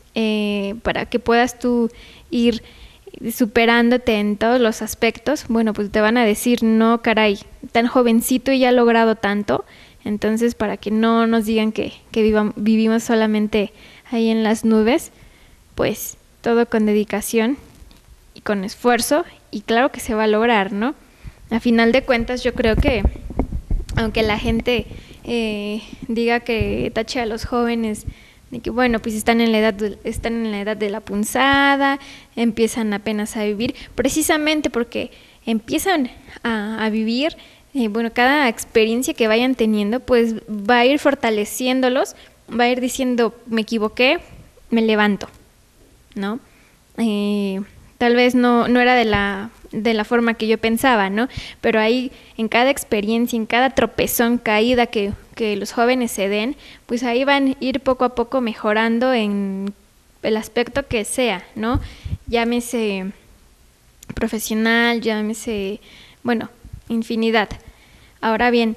para que puedas tú ir superándote en todos los aspectos, bueno, pues te van a decir, no, caray, tan jovencito y ya ha logrado tanto. Entonces, para que no nos digan que vivimos solamente ahí en las nubes, pues todo con dedicación y con esfuerzo, y claro que se va a lograr, ¿no? A final de cuentas, yo creo que aunque la gente diga que tache a los jóvenes de que bueno, pues están en la edad de la punzada, empiezan apenas a vivir, precisamente porque empiezan a vivir, bueno, cada experiencia que vayan teniendo, pues va a ir fortaleciéndolos, va a ir diciendo, me equivoqué, me levanto, ¿no? Tal vez no era de la forma que yo pensaba, ¿no? Pero ahí, en cada experiencia, en cada tropezón, caída que los jóvenes se den, pues ahí van a ir poco a poco mejorando en el aspecto que sea, ¿no? Llámese profesional, llámese, bueno, infinidad. Ahora bien,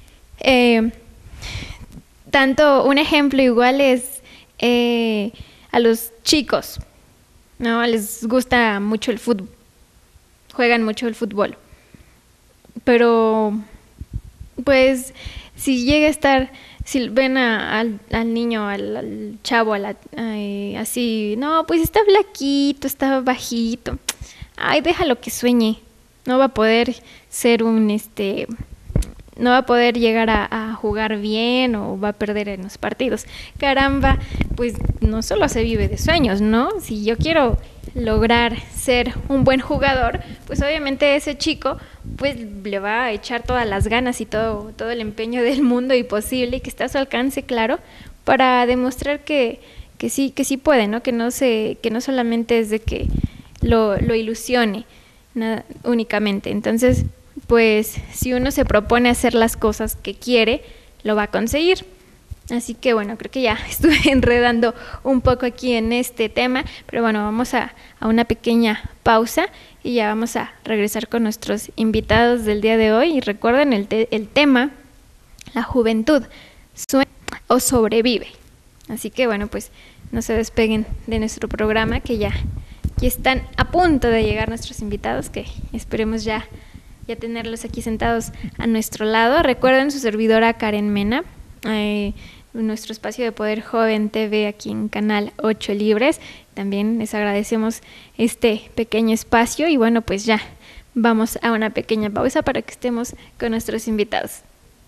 tanto un ejemplo igual es a los chicos, ¿no? Les gusta mucho el fútbol, juegan mucho el fútbol, pero pues si llega a estar, si ven al niño, al chavo, así, no, pues está flaquito, está bajito, ay, déjalo que sueñe, no va a poder ser no va a poder llegar a jugar bien o va a perder en los partidos. Caramba, pues no solo se vive de sueños, ¿no? Si yo quiero lograr ser un buen jugador, pues obviamente ese chico pues le va a echar todas las ganas y todo el empeño del mundo y posible y que está a su alcance, claro, para demostrar que sí puede, ¿no? Que no solamente es de que lo ilusione nada, únicamente. Entonces, pues si uno se propone hacer las cosas que quiere, lo va a conseguir. Así que bueno, creo que ya estuve enredando un poco aquí en este tema, pero bueno, vamos a una pequeña pausa y ya vamos a regresar con nuestros invitados del día de hoy. Y recuerden el tema, la juventud, ¿sueña o sobrevive? Así que bueno, pues no se despeguen de nuestro programa, que ya están a punto de llegar nuestros invitados, que esperemos ya tenerlos aquí sentados a nuestro lado. Recuerden, su servidora Karen Mena, nuestro espacio de Poder Joven TV aquí en Canal 8 Libres. También les agradecemos este pequeño espacio y bueno, pues ya vamos a una pequeña pausa para que estemos con nuestros invitados.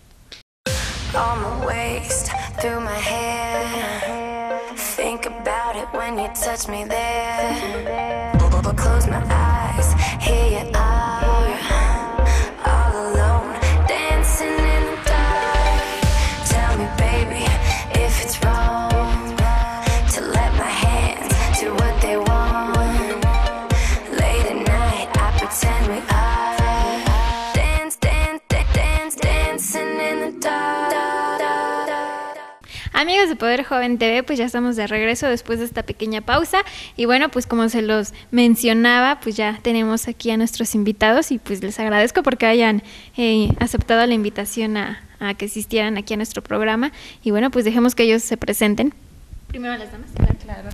Amigos de Poder Joven TV, pues ya estamos de regreso después de esta pequeña pausa y bueno, pues como se los mencionaba, pues ya tenemos aquí a nuestros invitados y pues les agradezco porque hayan aceptado la invitación a que asistieran aquí a nuestro programa y bueno, pues dejemos que ellos se presenten. Primero las damas. Claro.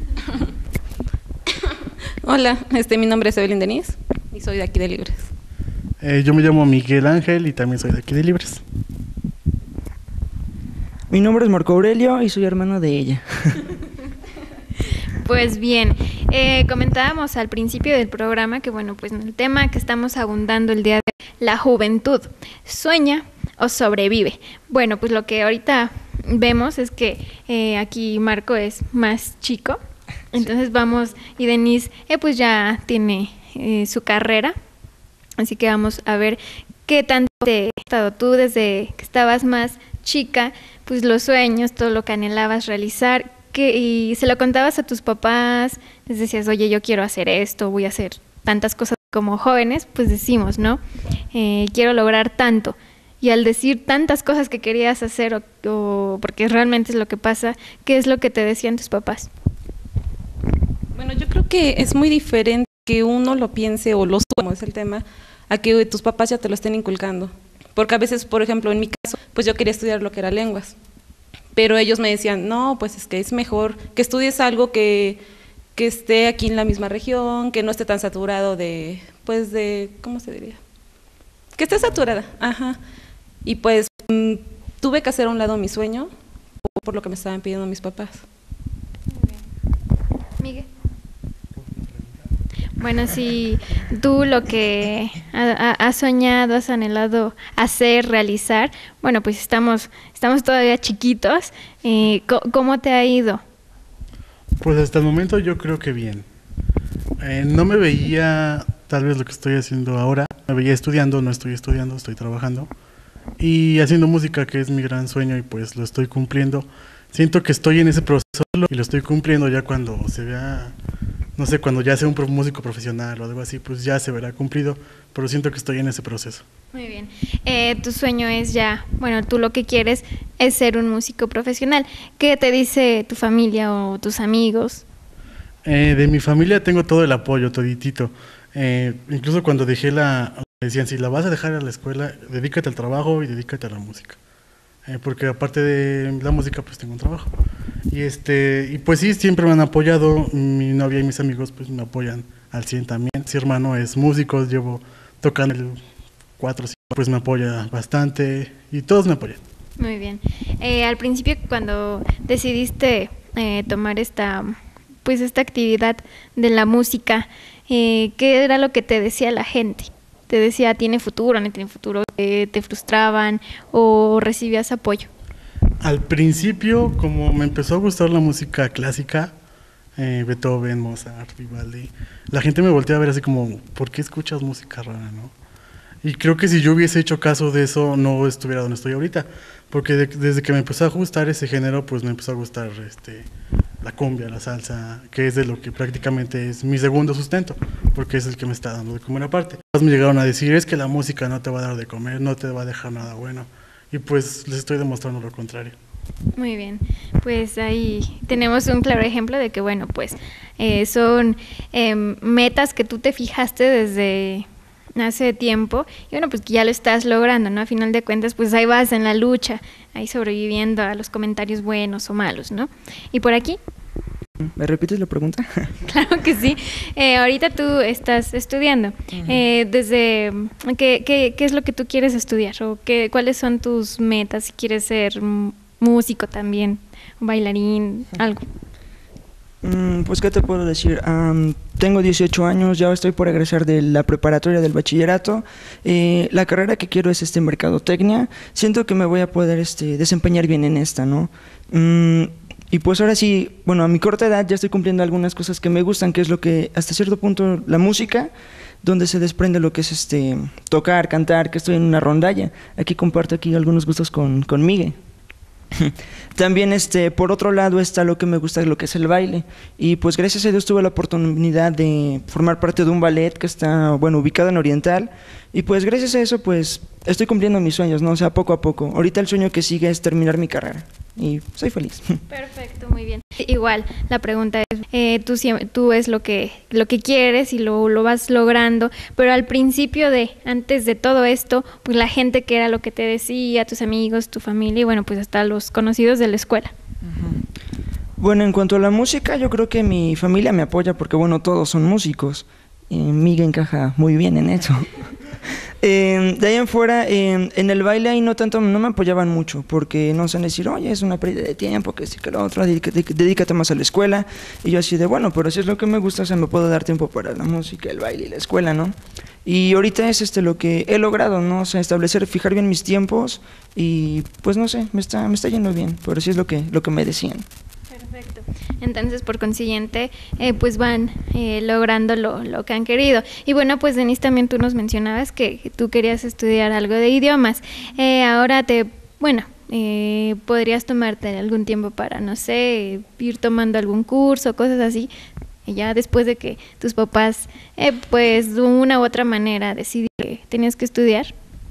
Hola, mi nombre es Evelyn Denise y soy de aquí de Libres. Yo me llamo Miguel Ángel y también soy de aquí de Libres. Mi nombre es Marco Aurelio y soy hermano de ella. Pues bien, comentábamos al principio del programa que bueno, pues el tema que estamos abundando el día de hoy, la juventud, ¿sueña o sobrevive? Bueno, pues lo que ahorita vemos es que aquí Marco es más chico, entonces vamos, y Denise pues ya tiene su carrera, así que vamos a ver qué tanto te has estado tú desde que estabas más chica, pues los sueños, todo lo que anhelabas realizar, y se lo contabas a tus papás, les decías, oye, yo quiero hacer esto, voy a hacer tantas cosas. Como jóvenes, pues decimos, ¿no? Quiero lograr tanto. Y al decir tantas cosas que querías hacer, o porque realmente es lo que pasa, ¿qué es lo que te decían tus papás? Bueno, yo creo que es muy diferente que uno lo piense o lo como es el tema, a que tus papás ya te lo estén inculcando. Porque a veces, por ejemplo, en mi caso, pues yo quería estudiar lo que era lenguas, pero ellos me decían, no, pues es que es mejor que estudies algo que esté aquí en la misma región, que no esté tan saturado de, pues de, ¿cómo se diría? Que esté saturada, ajá. Y pues tuve que hacer a un lado mi sueño por lo que me estaban pidiendo mis papás. Miguel. Bueno, si tú lo que has soñado, has anhelado hacer, realizar, bueno, pues estamos todavía chiquitos. ¿Cómo te ha ido? Pues hasta el momento yo creo que bien. No me veía tal vez lo que estoy haciendo ahora. Me veía estudiando, no estoy estudiando, estoy trabajando. Y haciendo música, que es mi gran sueño, y pues lo estoy cumpliendo. Siento que estoy en ese proceso y lo estoy cumpliendo. Ya cuando se vea, no sé, cuando ya sea un músico profesional o algo así, pues ya se verá cumplido, pero siento que estoy en ese proceso. Muy bien. Tu sueño es ya, bueno, tú lo que quieres es ser un músico profesional. ¿Qué te dice tu familia o tus amigos? De mi familia tengo todo el apoyo, toditito. Incluso cuando dejé me decían, si la vas a dejar a la escuela, dedícate al trabajo y dedícate a la música. Porque aparte de la música, pues tengo un trabajo. Y pues sí, siempre me han apoyado. Mi novia y mis amigos pues me apoyan al 100 también. Mi hermano es músico, llevo tocando el 4 o 5, pues me apoya bastante y todos me apoyan. Muy bien. Al principio, cuando decidiste tomar esta actividad de la música, ¿qué era lo que te decía la gente? ¿Te decía tiene futuro, no tiene futuro? ¿Te frustraban o recibías apoyo? Al principio, como me empezó a gustar la música clásica, Beethoven, Mozart, Vivaldi, la gente me volteaba a ver así como, ¿por qué escuchas música rara, no? Y creo que si yo hubiese hecho caso de eso, no estuviera donde estoy ahorita, porque desde que me empezó a gustar ese género, pues me empezó a gustar la cumbia, la salsa, que es de lo que prácticamente es mi segundo sustento, porque es el que me está dando de comer aparte. Me llegaron a decir, es que la música no te va a dar de comer, no te va a dejar nada bueno, y pues les estoy demostrando lo contrario. Muy bien, pues ahí tenemos un claro ejemplo de que, bueno, pues son metas que tú te fijaste desde hace tiempo y bueno, pues que ya lo estás logrando, ¿no? A final de cuentas, pues ahí vas en la lucha, ahí sobreviviendo a los comentarios buenos o malos, ¿no? Y por aquí. ¿Me repites la pregunta? Claro que sí. Ahorita tú estás estudiando. ¿Qué es lo que tú quieres estudiar? ¿O cuáles son tus metas? Si quieres ser músico también, bailarín, algo. Pues, ¿qué te puedo decir? Tengo 18 años, ya estoy por egresar de la preparatoria del bachillerato. La carrera que quiero es mercadotecnia. Siento que me voy a poder desempeñar bien en esta, ¿no? Y pues ahora sí, bueno, a mi corta edad ya estoy cumpliendo algunas cosas que me gustan, que es lo que, hasta cierto punto, la música, donde se desprende lo que es tocar, cantar, que estoy en una rondalla. Aquí comparto algunos gustos con Miguel. También por otro lado está lo que me gusta, lo que es el baile, y pues gracias a Dios tuve la oportunidad de formar parte de un ballet que está, bueno, ubicado en Oriental, y pues gracias a eso pues estoy cumpliendo mis sueños, ¿no? O sea, poco a poco. Ahorita el sueño que sigue es terminar mi carrera y soy feliz. Perfecto, muy bien. Igual, la pregunta es, tú es lo que quieres y lo vas logrando, pero al principio antes de todo esto, pues la gente, que era lo que te decía, tus amigos, tu familia y bueno, pues hasta los conocidos de la escuela. Bueno, en cuanto a la música, yo creo que mi familia me apoya porque bueno, todos son músicos. Miguel encaja muy bien en eso. De ahí en fuera, en el baile ahí no me apoyaban mucho, porque no sé decir, oye, es una pérdida de tiempo, que sí, que lo otro, dedícate más a la escuela. Y yo así de, bueno, pero si es lo que me gusta, o sea, me puedo dar tiempo para la música, el baile y la escuela, ¿no? Y ahorita es lo que he logrado, ¿no? O sea, fijar bien mis tiempos y pues no sé, me está yendo bien, pero sí es lo que me decían. Perfecto. Entonces, por consiguiente, pues van logrando lo que han querido. Y bueno, pues Denise, también tú nos mencionabas que tú querías estudiar algo de idiomas. Ahora podrías tomarte algún tiempo para, no sé, ir tomando algún curso, cosas así, y ya después de que tus papás, pues de una u otra manera decidieron que tenías que estudiar.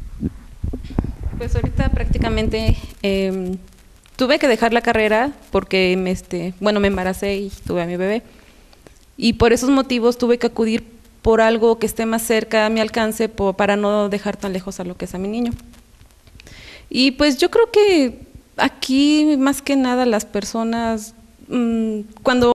Pues ahorita prácticamente tuve que dejar la carrera porque me embaracé y tuve a mi bebé. Y por esos motivos tuve que acudir por algo que esté más cerca a mi alcance para no dejar tan lejos a lo que es a mi niño. Y pues yo creo que Aquí más que nada las personas, cuando